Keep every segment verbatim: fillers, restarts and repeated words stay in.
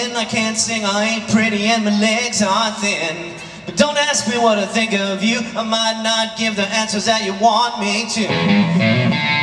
in. I can't sing, I ain't pretty, and my legs are thin. But don't ask me what I think of you. I might not give the answers that you want me to.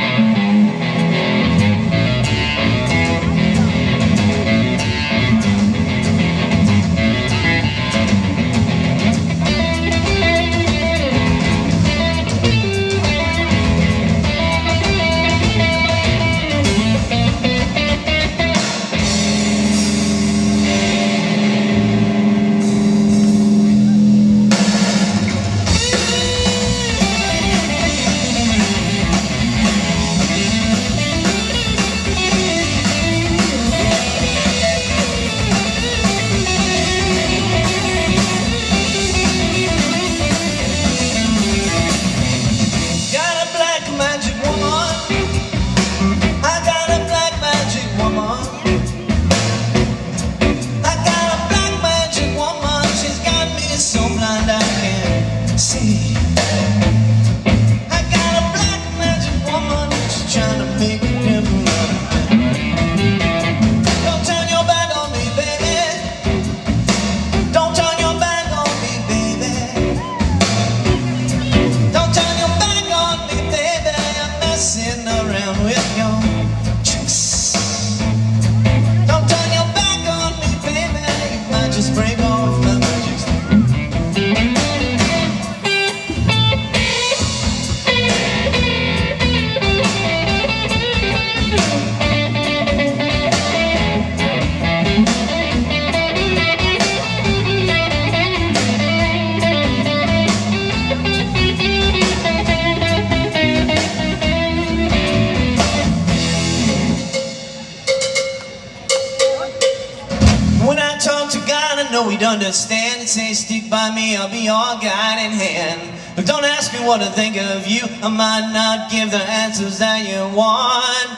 I know we'd understand and say, stick by me, I'll be your guiding hand. But don't ask me what I think of you. I might not give the answers that you want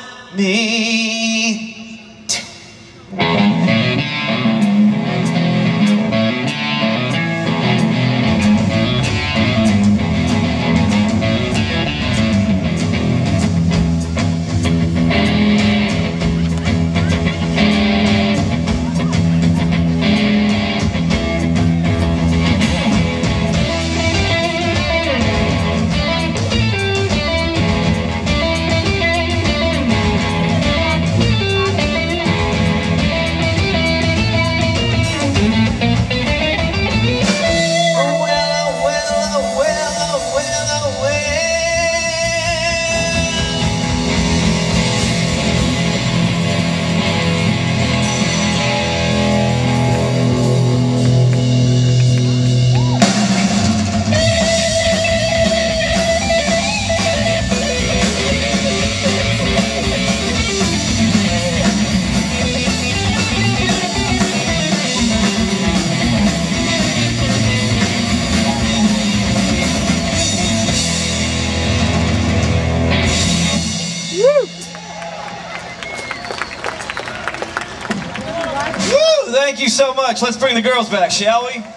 me to. Thank you so much. Let's bring the girls back, shall we?